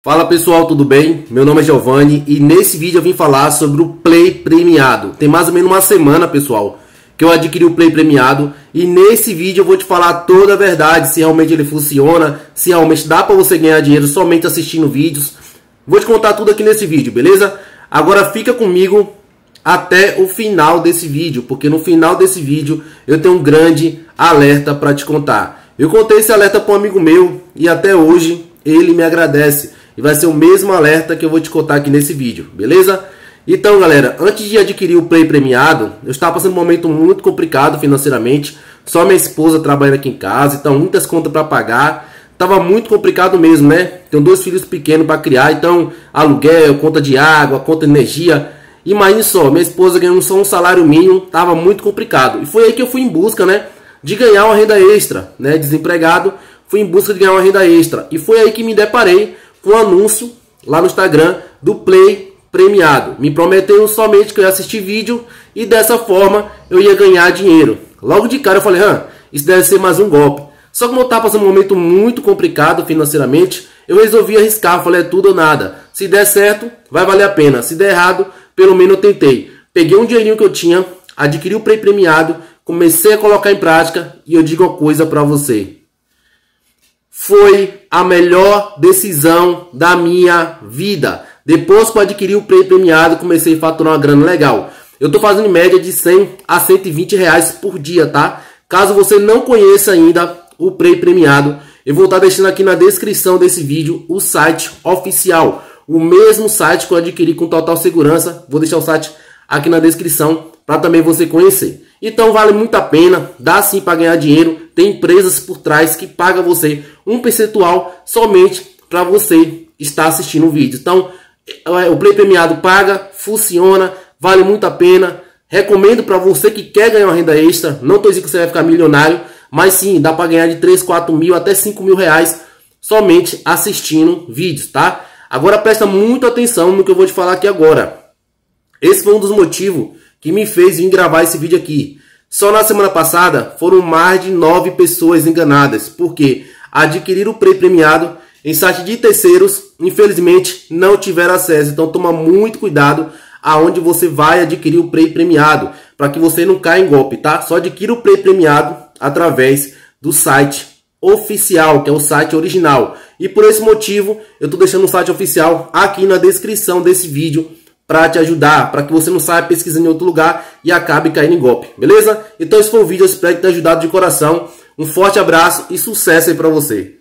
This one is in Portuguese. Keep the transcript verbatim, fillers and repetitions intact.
Fala pessoal, tudo bem? Meu nome é Giovanni e nesse vídeo eu vim falar sobre o Play premiado. Tem mais ou menos uma semana, pessoal, que eu adquiri o Play premiado e nesse vídeo eu vou te falar toda a verdade, se realmente ele funciona, se realmente dá para você ganhar dinheiro somente assistindo vídeos. Vou te contar tudo aqui nesse vídeo, beleza? Agora fica comigo até o final desse vídeo, porque no final desse vídeo eu tenho um grande alerta para te contar. Eu contei esse alerta para um amigo meu e até hoje ele me agradece. E vai ser o mesmo alerta que eu vou te contar aqui nesse vídeo, beleza? Então, galera, antes de adquirir o Play premiado, eu estava passando um momento muito complicado financeiramente. Só minha esposa trabalhando aqui em casa, então muitas contas para pagar. Tava muito complicado mesmo, né? Tenho dois filhos pequenos para criar, então aluguel, conta de água, conta de energia. Imagine só, minha esposa ganhando só um salário mínimo, tava muito complicado. E foi aí que eu fui em busca, né, de ganhar uma renda extra, né? Desempregado, fui em busca de ganhar uma renda extra. E foi aí que me deparei um anúncio lá no Instagram do Play premiado. Me prometeu somente que eu ia assistir vídeo e dessa forma eu ia ganhar dinheiro. Logo de cara eu falei, ah, isso deve ser mais um golpe. Só que como eu estava passando um momento muito complicado financeiramente, eu resolvi arriscar. Falei, é tudo ou nada. Se der certo, vai valer a pena. Se der errado, pelo menos eu tentei. Peguei um dinheirinho que eu tinha, adquiri o Play premiado, comecei a colocar em prática e eu digo uma coisa para você. Foi a melhor decisão da minha vida. Depois que eu adquiri o Play premiado, comecei a faturar uma grana legal. Eu estou fazendo em média de cem a cento e vinte reais por dia, tá? Caso você não conheça ainda o Play premiado, eu vou estar deixando aqui na descrição desse vídeo o site oficial. O mesmo site que eu adquiri com total segurança. Vou deixar o site aqui na descrição para também você conhecer. Então vale muito a pena, dá sim para ganhar dinheiro. Tem empresas por trás que pagam você um percentual somente para você estar assistindo o vídeo. Então o Play premiado paga, funciona, vale muito a pena. Recomendo para você que quer ganhar uma renda extra. Não estou dizendo que você vai ficar milionário, mas sim, dá para ganhar de três, quatro mil até cinco mil reais somente assistindo vídeos, tá? Agora presta muita atenção no que eu vou te falar aqui agora. Esse foi um dos motivos que me fez vir gravar esse vídeo aqui. Só na semana passada foram mais de nove pessoas enganadas, porque adquiriram o Play premiado em site de terceiros, infelizmente não tiveram acesso. Então toma muito cuidado aonde você vai adquirir o Play premiado, para que você não caia em golpe, tá? Só adquira o Play premiado através do site oficial, que é o site original. E por esse motivo eu estou deixando o site oficial aqui na descrição desse vídeo, para te ajudar, para que você não saia pesquisando em outro lugar e acabe caindo em golpe, beleza? Então esse foi o vídeo, eu espero que tenha ajudado de coração. Um forte abraço e sucesso aí para você.